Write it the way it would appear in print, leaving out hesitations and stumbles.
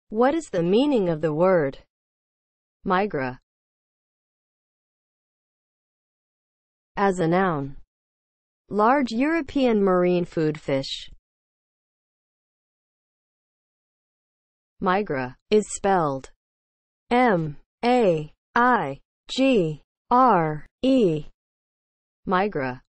What is the meaning of the word MAIGRE as a noun? Large European marine food fish. MAIGRE is spelled M-A-I-G-R-E. MAIGRE.